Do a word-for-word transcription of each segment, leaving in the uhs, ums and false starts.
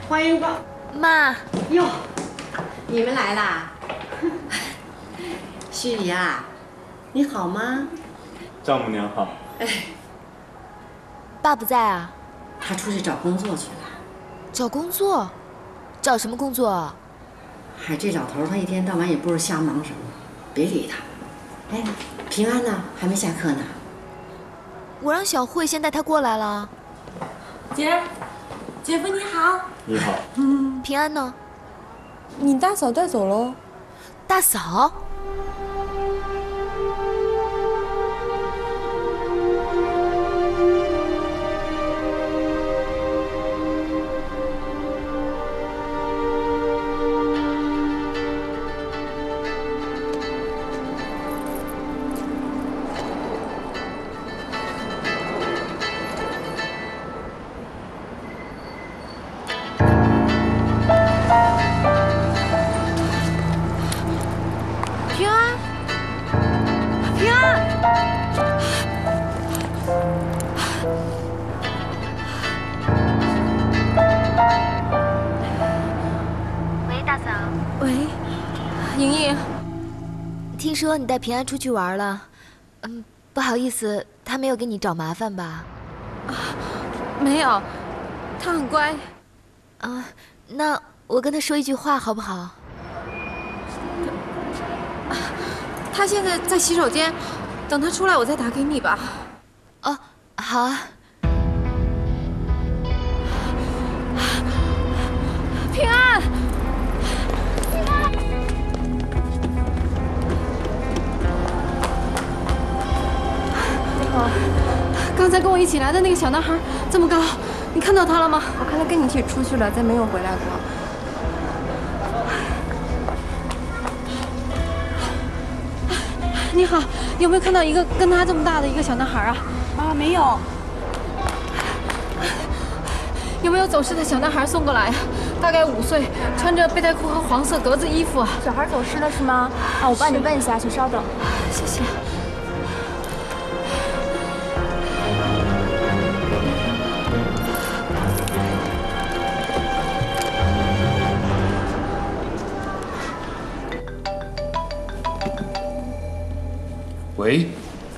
欢迎光妈。 哟，你们来啦！旭宇啊，你好吗？ 丈母娘好。 哎， 爸不在啊？ 他出去找工作去了。 找工作？找什么工作啊？ 嗨，这老头他一天到晚也不知瞎忙什么，别理他。哎，平安呢？还没下课呢。 我让小慧先带他过来了。 姐，姐夫你好。 你好。 嗯。 平安呢？ 你大嫂带走喽。 大嫂？听说你带平安出去玩了，嗯，不好意思，他没有给你找麻烦吧？ 啊，没有，他很乖。 啊，那我跟他说一句话好不好？ 他, 他现在在洗手间，等他出来我再打给你吧。 哦，好啊。 平安。刚才跟我一起来的那个小男孩这么高，你看到他了吗？ 我看他跟你一起出去了，再没有回来过。 你好，有没有看到一个跟他这么大的一个小男孩啊？ 啊，没有。 有没有走失的小男孩送过来？大概五岁，穿着背带裤和黄色格子衣服。 小孩走失了是吗？啊，我帮你问一下，请稍等。 谢谢。 喂，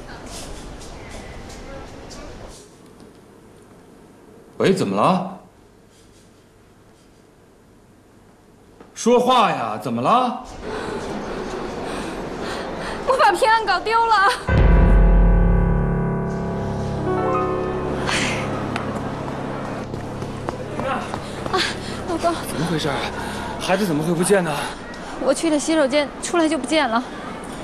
喂，怎么了？说话呀，怎么了？ 我把平安搞丢了。 平安， 啊，老公， 怎么回事？孩子怎么会不见呢？ 我去了洗手间，出来就不见了。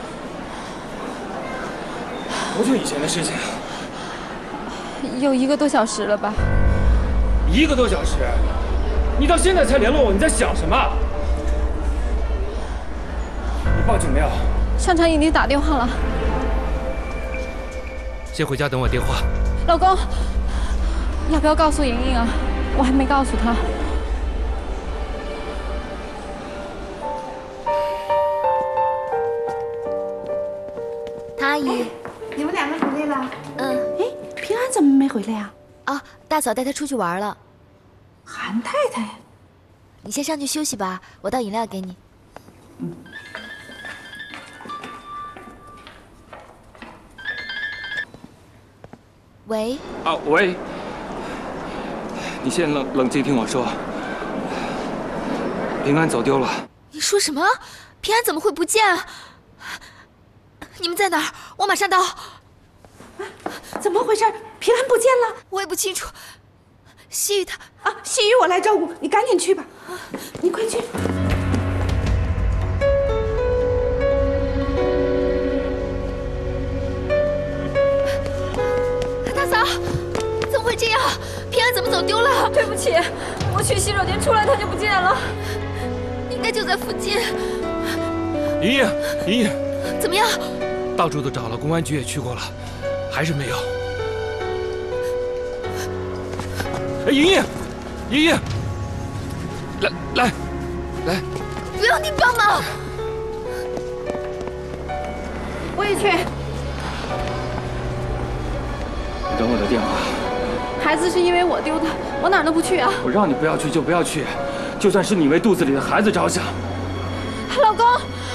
多久以前的事情？ 有一个多小时了吧？ 一个多小时？你到现在才联络我，你在想什么？你报警没有？ 商场已经打电话了。 先回家等我电话。 老公，要不要告诉莹莹啊？我还没告诉她。 唐阿姨。 你们两个回来了？ 嗯。 哎，平安怎么没回来呀？ 啊，大嫂带她出去玩了。 韩太太， 你先上去休息吧，我倒饮料给你。嗯。喂。 啊，喂。你先冷冷静听我说。平安走丢了。 你说什么？平安怎么会不见啊？你们在哪儿？我马上到。 怎么回事？平安不见了？ 我也不清楚。西雨他啊，西雨我来照顾，你赶紧去吧。啊，你快去。 大嫂，怎么会这样？平安怎么走丢了？ 对不起，我去洗手间出来，他就不见了。 应该就在附近。 莹莹，莹莹， 怎么样？ 到处都找了，公安局也去过了，还是没有。哎，莹莹，莹莹，来来来， 不要你帮忙， 我也去。 你等我的电话。 孩子是因为我丢的，我哪儿都不去啊！ 我让你不要去就不要去，就算是你为肚子里的孩子着想。 老公，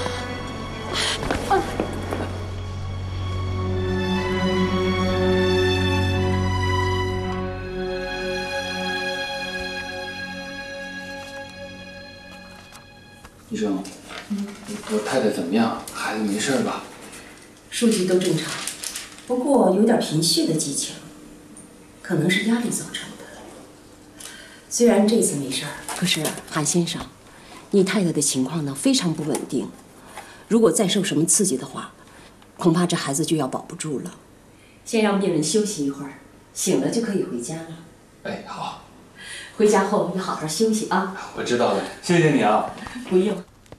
医生，我太太怎么样？孩子没事吧？ 数据都正常，不过有点贫血的迹象，可能是压力造成的。虽然这次没事儿，可是韩先生，你太太的情况呢非常不稳定，如果再受什么刺激的话，恐怕这孩子就要保不住了。先让病人休息一会儿，醒了就可以回家了。 哎，好。 回家后要好好休息啊。 我知道了，谢谢你啊。 不用。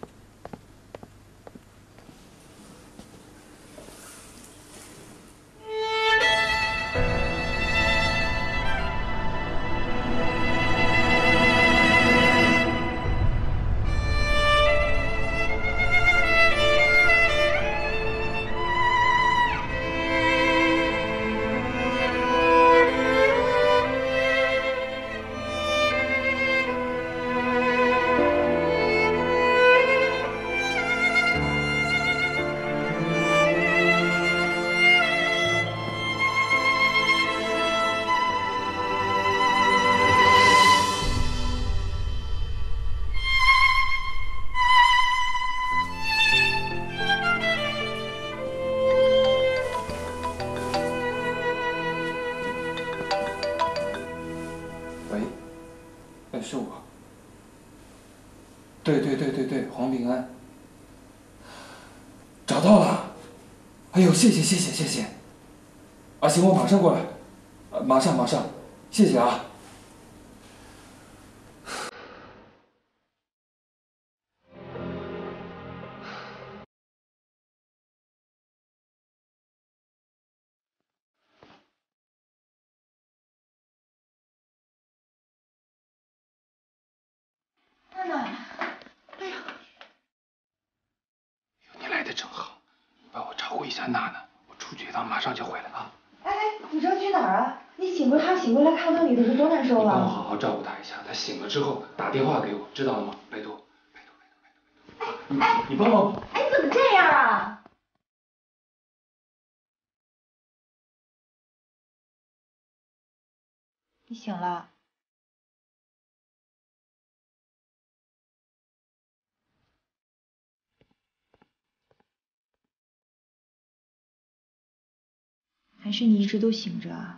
是我。对对对对对，黄平安，找到了。哎呦，谢谢谢谢谢谢。啊，行，我马上过来，啊，马上马上，谢谢啊。 娜娜，哎呀， 你来的正好，你帮我照顾一下娜娜，我出去一趟，马上就回来啊。 哎哎，你知道去哪儿啊？你醒过她醒过来看到你的时候多难受啊！ 你帮我好好照顾她一下，她醒了之后打电话给我，知道了吗？拜托，拜托，拜托，拜托。哎，你帮忙。 哎，你怎么这样啊？你醒了。还是你一直都醒着啊？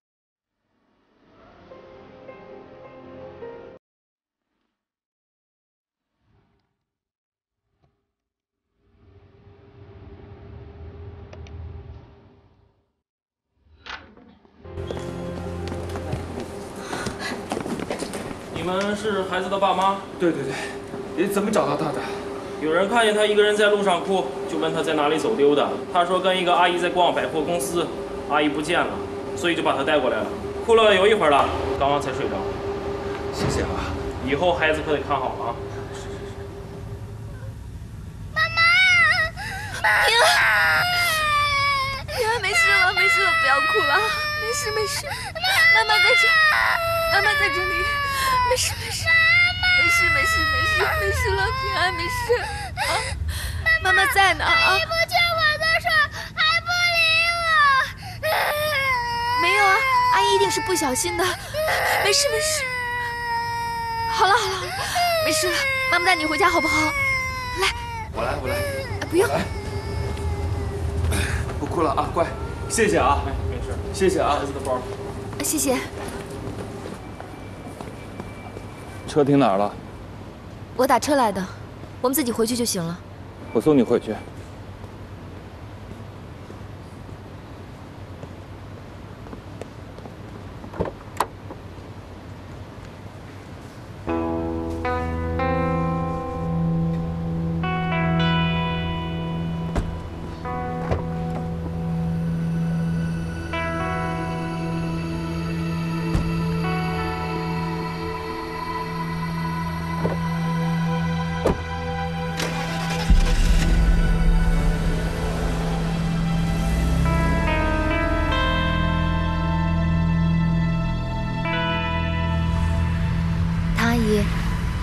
你们是孩子的爸妈？ 对对对，你怎么找到他的？ 有人看见他一个人在路上哭，就问他在哪里走丢的。他说跟一个阿姨在逛百货公司，阿姨不见了，所以就把他带过来了。哭了有一会儿了，刚刚才睡着。 谢谢啊， 以后孩子可得看好了啊。 妈妈，平安，平安没事了，没事了，不要哭了，没事没事，妈妈在这，妈妈在这里，没事没事，没事没事没事没事了，平安没事啊，妈妈在呢啊。你不牵我的手，还不理我？没有啊，阿姨一定是不小心的，没事没事。好了好了好了，没事了，妈妈带你回家好不好？来， 我来我来， 不用， 不哭了啊，乖，谢谢啊， 没事， 谢谢啊， 孩子的包， 谢谢。 车停哪儿了？ 我打车来的，我们自己回去就行了。 我送你回去。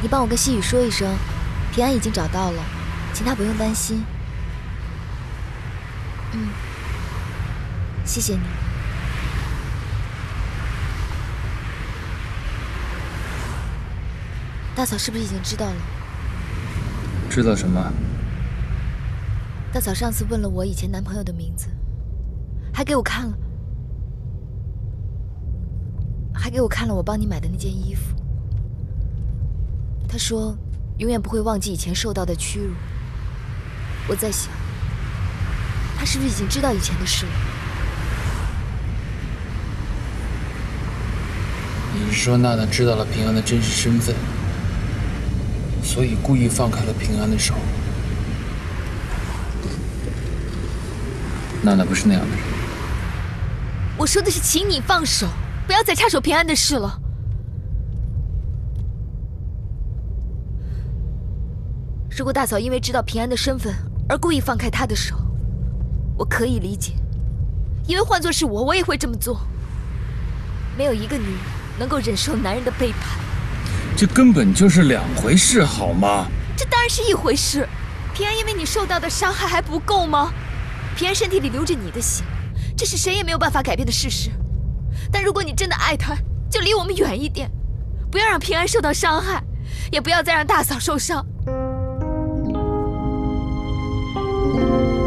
你帮我跟西雨说一声，平安已经找到了，请他不用担心。嗯，谢谢你。大嫂是不是已经知道了？ 知道什么？ 大嫂上次问了我以前男朋友的名字，还给我看了，还给我看了我帮你买的那件衣服。她说，永远不会忘记以前受到的屈辱。我在想，她是不是已经知道以前的事了？ 你是说娜娜知道了平安的真实身份，所以故意放开了平安的手？娜娜不是那样的人。 我说的是，请你放手，不要再插手平安的事了。如果大嫂因为知道平安的身份而故意放开他的手，我可以理解，因为换作是我，我也会这么做。没有一个女人能够忍受男人的背叛， 这根本就是两回事，好吗？ 这当然是一回事。平安因为你受到的伤害还不够吗？平安身体里流着你的血，这是谁也没有办法改变的事实。但如果你真的爱他，就离我们远一点，不要让平安受到伤害，也不要再让大嫂受伤。